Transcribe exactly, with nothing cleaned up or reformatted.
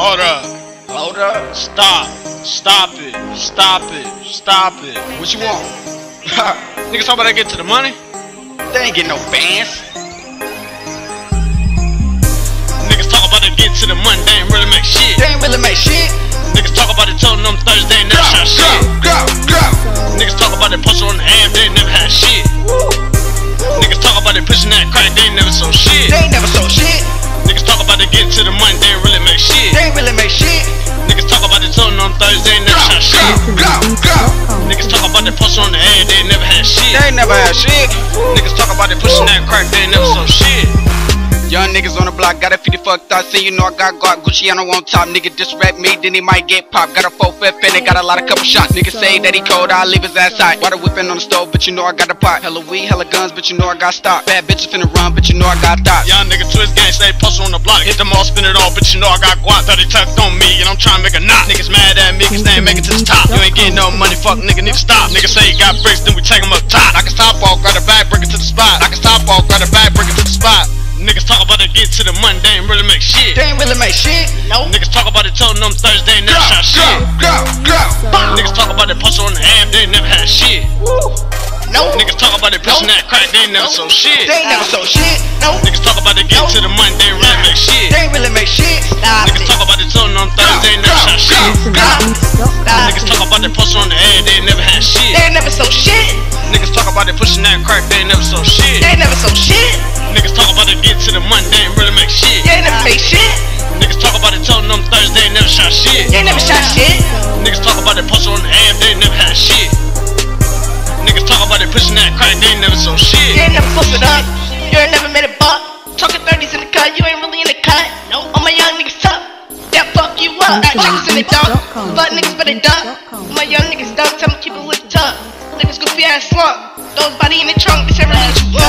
Hold up. Hold up. Stop. Stop it. Stop it. Stop it. What you want? Niggas talk about they get to the money? They ain't get no bands. Niggas talk about they get to the money, they ain't really make shit. They ain't really make shit. Niggas talk about it, told them Thursday, they never shot shit. Go, go, go. Niggas talk about it, posted on the am, they ain't never had shit. Niggas talk about it, pushing that crack, they ain't never sold shit. They ain't never sold shit. Niggas talk about it, getting to the money, they ain't really make shit. They ain't really make shit. Niggas talk about it, told them Thursday, they never shot shit. Go, go, go. Niggas talk about it, posted on the am, they ain't never had shit. They ain't never had shit. Niggas talk about it, pushing that crack, they ain't never sold shit. Young niggas on the block, got a fifty fucked up. Say you know I got guard, Gucci on on top. Nigga disrespect me, then he might get popped. Got a four fifth and they got a lot of couple shots. Niggas say that he cold, I'll leave his ass out. Water whipping on the stove, but you know I got the pot. Hella weed, hella guns, but you know I got stock. Bad bitches finna run, but you know I got thoughts. Young nigga twist gang, stay posted on the block. Hit them all, spin it all, but you know I got guap. thirty tucked on me, and I'm trying to make a knot. Niggas mad at me, cause they ain't make it to the top. You ain't getting no money, fuck nigga, need to stop. Niggas say you got bricks, then we take them up top. I can stop all, grab the bag, bring it to the spot. I can stop all, grab the bag, bring it to the spot. Niggas talk about it, get to the money, they ain't really make shit. They ain't really make shit, no. Niggas talk about it, told them Thursday, they never shot shit. Go, go, go. Niggas talk about it, posted on the am, they ain't never had shit. No. Niggas talk about it, pushing that crack, they ain't never sold shit. They ain't never sold shit, no. Niggas talk about it, get to the money, they ain't really make shit. They ain't really make shit. Niggas talk about it, told them Thursday, they never shot shit. Niggas talk about it, posted on the am, they ain't never had shit. They ain't never sold shit. Niggas talk about it, pushing that crack, they ain't never sold shit. They ain't never sold shit. Niggas talk about it, get to the money, they ain't really make shit. They ain't never make shit. Niggas talk about it, told them Thursday, they never shot shit. They ain't never shot shit. Niggas talk about it, posted on the am, they ain't never had shit. Niggas talk about it, pushing that crack, they ain't never sold shit. You ain't never posted up, you ain't never made a buck. Talking thirties in the cut, you ain't really in the cut. No, all my young niggas tough, that fuck you up. Fat niggas in the dump, fuck niggas but they dump. All my young niggas dump, tell me keep it with tough. Niggas goofy ass slump, those body in the trunk, bitch, I really what you want.